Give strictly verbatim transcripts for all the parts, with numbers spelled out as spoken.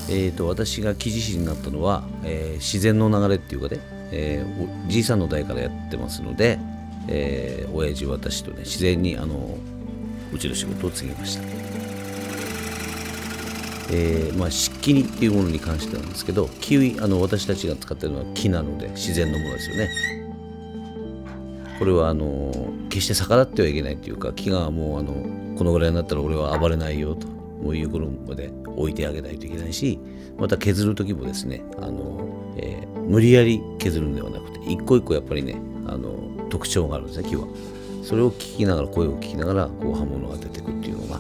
えー、と私が木地師になったのは、えー自然の流れっていうかね、えーおじいさんの代からやってますので、えー親父私とね自然にあのうちの仕事を継ぎました。えーまあ、漆器っていうものに関してなんですけど、木あの私たちが使ってるのは木なので自然のものですよね。これはあの決して逆らってはいけないというか、木がもうあのこのぐらいになったら俺は暴れないよともういう頃まで置いてあげないといけないし、また削る時もですね、あの、えー無理やり削るんではなくて一個一個やっぱりねあの特徴があるんですね、木は。それを聞きながら声を聞きながらこう刃物を当てていくっていうのが。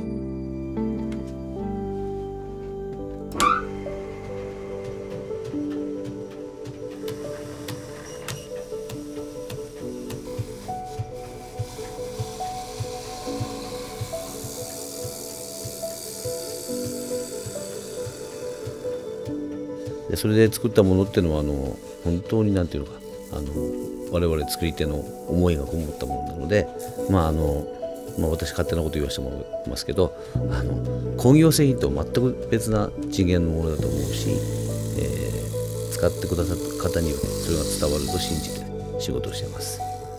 でそれで作ったものっていうのはあの本当に何ていうのかあの我々作り手の思いがこもったものなので、まああの、まあ、私勝手なこと言わせてもらいますけど、あの工業製品と全く別な次元のものだと思うし、えー使ってくださった方には、ね、それが伝わると信じて、ね、仕事をしています。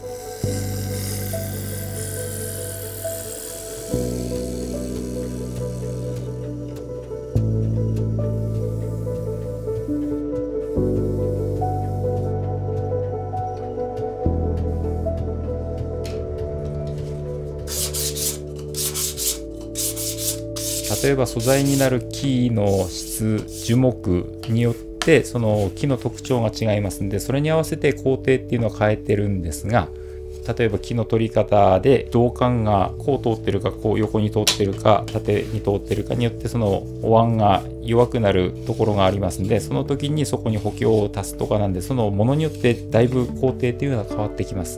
例えば素材になる木の質樹木によってその木の特徴が違いますので、それに合わせて工程っていうのは変えてるんですが、例えば木の取り方で銅管がこう通ってるかこう横に通ってるか縦に通ってるかによってそのお椀が弱くなるところがありますので、その時にそこに補強を足すとかなんで、そのものによってだいぶ工程っていうのが変わってきます。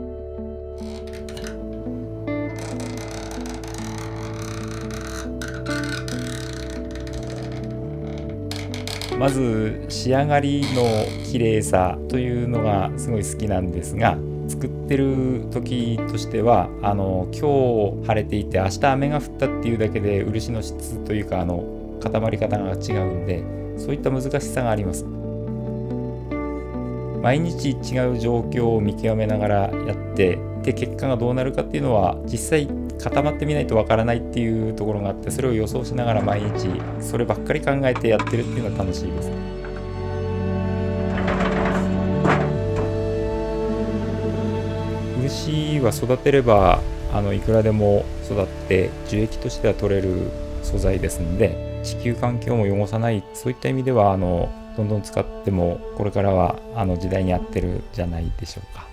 まず仕上がりの綺麗さというのがすごい好きなんですが、作ってる時としてはあの今日晴れていて明日雨が降ったっていうだけで漆の質というかあの固まり方が違うんで、そういった難しさがあります。毎日違う状況を見極めながらやってで結果がどうなるかっていうのは実際固まってみないとわからないっていうところがあって、それを予想しながら毎日そればっかり考えてやってるっていうのは楽しいです。漆は育てればあのいくらでも育って樹液としては取れる素材ですので、地球環境も汚さない、そういった意味ではあのどんどん使ってもこれからはあの時代に合ってるんじゃないでしょうか。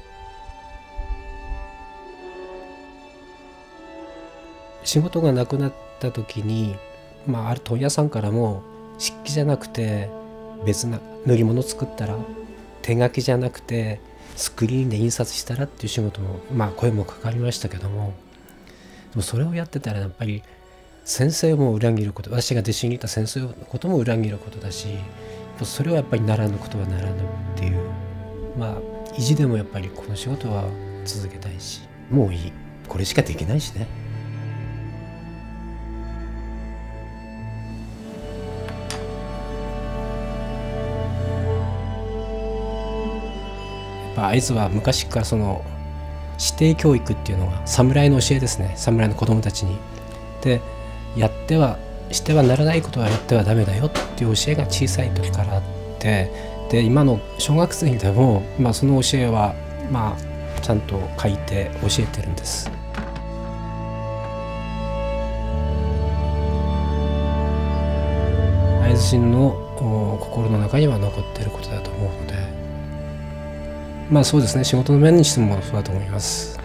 仕事がなくなった時に、まあ、ある問屋さんからも漆器じゃなくて別な塗り物作ったら、手書きじゃなくてスクリーンで印刷したらっていう仕事も、まあ声もかかりましたけども、でもそれをやってたらやっぱり先生も裏切ること、私が弟子にいた先生のことも裏切ることだし、それはやっぱりならぬことはならぬっていう、まあ意地でもやっぱりこの仕事は続けたいし、もういい、これしかできないしね。会津は昔からその指定教育っていうのが侍の教えですね。侍の子供たちに。で、やってはしてはならないことはやってはダメだよっていう教えが小さい時からあって、で今の小学生でも、まあ、その教えはまあちゃんと書いて教えてるんです。会津人の心の中には残っていることだと思うので、まあそうですね、仕事の面にしてもそうだと思います。